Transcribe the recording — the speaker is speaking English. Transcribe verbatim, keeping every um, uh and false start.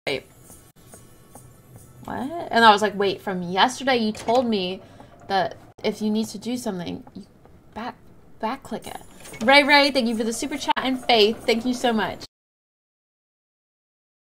Wait. What? And I was like, wait, from yesterday you told me that if you need to do something, you back back click it. Ray Ray, thank you for the super chat, and Faith, thank you so much.